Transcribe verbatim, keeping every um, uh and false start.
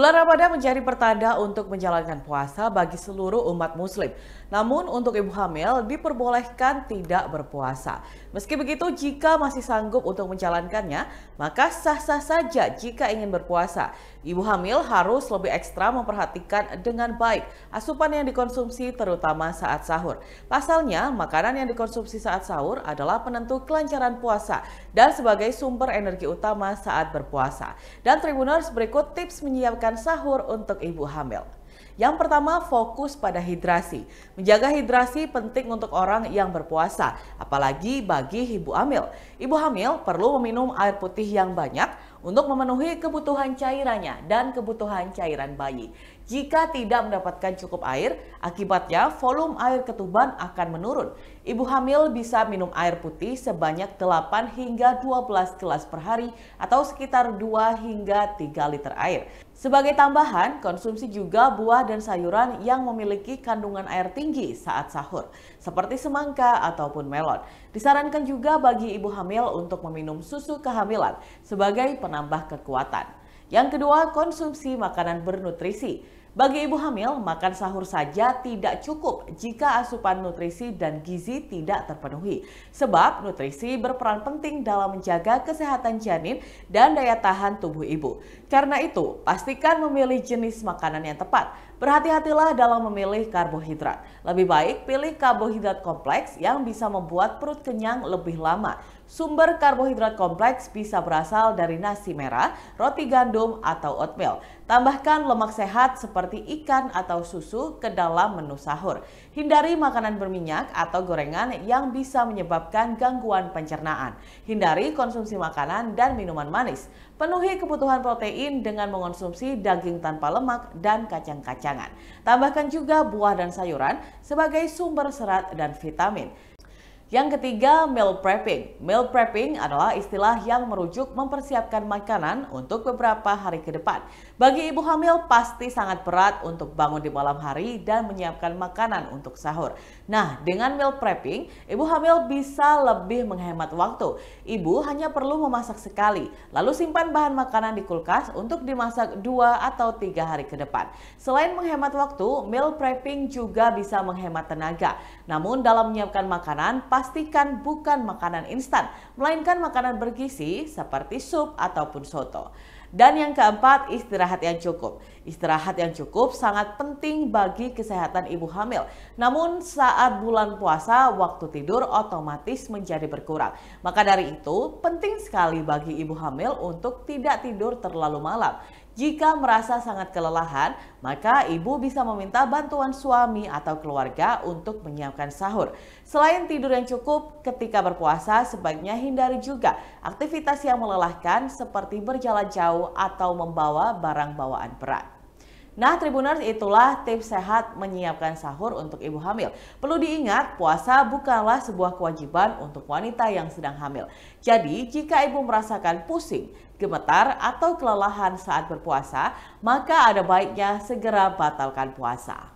Bulan Ramadan menjadi pertanda untuk menjalankan puasa bagi seluruh umat muslim. Namun untuk ibu hamil diperbolehkan tidak berpuasa. Meski begitu, jika masih sanggup untuk menjalankannya, maka sah-sah saja jika ingin berpuasa. Ibu hamil harus lebih ekstra memperhatikan dengan baik asupan yang dikonsumsi terutama saat sahur. Pasalnya, makanan yang dikonsumsi saat sahur adalah penentu kelancaran puasa dan sebagai sumber energi utama saat berpuasa. Dan Tribuners, berikut tips menyiapkan sahur untuk ibu hamil. Yang pertama, fokus pada hidrasi. Menjaga hidrasi penting untuk orang yang berpuasa, apalagi bagi ibu hamil. Ibu hamil perlu meminum air putih yang banyak untuk memenuhi kebutuhan cairannya dan kebutuhan cairan bayi. Jika tidak mendapatkan cukup air, akibatnya volume air ketuban akan menurun. Ibu hamil bisa minum air putih sebanyak delapan hingga dua belas gelas per hari atau sekitar dua hingga tiga liter air. Sebagai tambahan, konsumsi juga buah dan sayuran yang memiliki kandungan air tinggi saat sahur, seperti semangka ataupun melon. Disarankan juga bagi ibu hamil untuk meminum susu kehamilan sebagai penambah kekuatan. Yang kedua, konsumsi makanan bernutrisi. Bagi ibu hamil, makan sahur saja tidak cukup jika asupan nutrisi dan gizi tidak terpenuhi. Sebab nutrisi berperan penting dalam menjaga kesehatan janin dan daya tahan tubuh ibu. Karena itu, pastikan memilih jenis makanan yang tepat. Berhati-hatilah dalam memilih karbohidrat. Lebih baik pilih karbohidrat kompleks yang bisa membuat perut kenyang lebih lama. Sumber karbohidrat kompleks bisa berasal dari nasi merah, roti gandum, atau oatmeal. Tambahkan lemak sehat seperti ikan atau susu ke dalam menu sahur. Hindari makanan berminyak atau gorengan yang bisa menyebabkan gangguan pencernaan. Hindari konsumsi makanan dan minuman manis. Penuhi kebutuhan protein dengan mengonsumsi daging tanpa lemak dan kacang-kacangan. Tambahkan juga buah dan sayuran sebagai sumber serat dan vitamin. Yang ketiga, meal prepping. Meal prepping adalah istilah yang merujuk mempersiapkan makanan untuk beberapa hari ke depan. Bagi ibu hamil pasti sangat berat untuk bangun di malam hari dan menyiapkan makanan untuk sahur. Nah, dengan meal prepping, ibu hamil bisa lebih menghemat waktu. Ibu hanya perlu memasak sekali, lalu simpan bahan makanan di kulkas untuk dimasak dua atau tiga hari ke depan. Selain menghemat waktu, meal prepping juga bisa menghemat tenaga. Namun dalam menyiapkan makanan, pastikan bukan makanan instan, melainkan makanan bergizi seperti sup ataupun soto. Dan yang keempat, istirahat yang cukup. Istirahat yang cukup sangat penting bagi kesehatan ibu hamil. Namun saat bulan puasa, waktu tidur otomatis menjadi berkurang. Maka dari itu, penting sekali bagi ibu hamil untuk tidak tidur terlalu malam. Jika merasa sangat kelelahan, maka ibu bisa meminta bantuan suami atau keluarga untuk menyiapkan sahur. Selain tidur yang cukup, ketika berpuasa sebaiknya hindari juga aktivitas yang melelahkan seperti berjalan jauh atau membawa barang bawaan berat. Nah, Tribuners, itulah tips sehat menyiapkan sahur untuk ibu hamil. Perlu diingat, puasa bukanlah sebuah kewajiban untuk wanita yang sedang hamil. Jadi, jika ibu merasakan pusing, gemetar, atau kelelahan saat berpuasa, maka ada baiknya segera batalkan puasa.